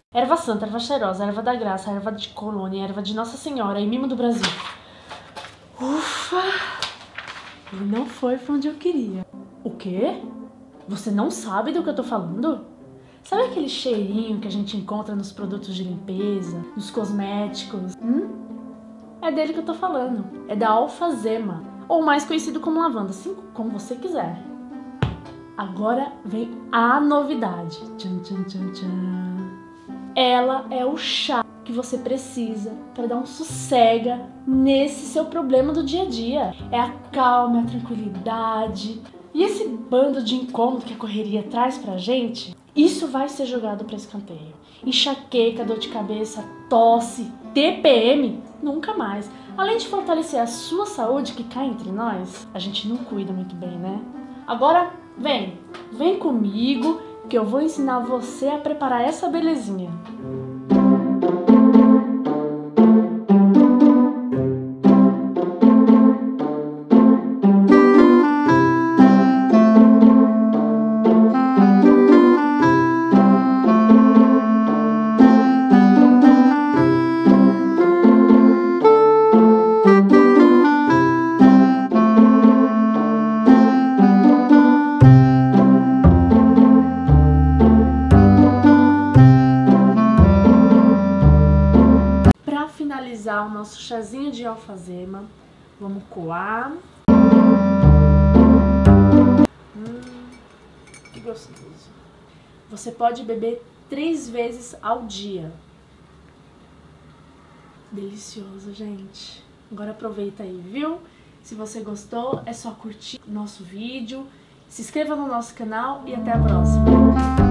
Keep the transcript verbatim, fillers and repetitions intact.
Erva santa, erva cheirosa, erva da graça, erva de colônia, erva de Nossa Senhora e mimo do Brasil. Ufa! Ele não foi pra onde eu queria. O quê? Você não sabe do que eu tô falando? Sabe aquele cheirinho que a gente encontra nos produtos de limpeza, nos cosméticos? Hum? É dele que eu tô falando. É da alfazema, ou mais conhecido como lavanda, assim como você quiser. Agora vem a novidade. Tchan, tchan, tchan, tchan. Ela é o chá que você precisa para dar um sossega nesse seu problema do dia a dia. É a calma, a tranquilidade. E esse bando de incômodo que a correria traz pra gente, isso vai ser jogado para escanteio. Enxaqueca, dor de cabeça, tosse, T P M, nunca mais. Além de fortalecer a sua saúde, que cá entre nós, a gente não cuida muito bem, né? Agora, vem, vem comigo que eu vou ensinar você a preparar essa belezinha. Finalizar o nosso chazinho de alfazema, vamos coar. Hum, que gostoso. Você pode beber três vezes ao dia. Delicioso, gente. Agora aproveita aí, viu? Se você gostou, é só curtir nosso vídeo, se inscreva no nosso canal e até a próxima.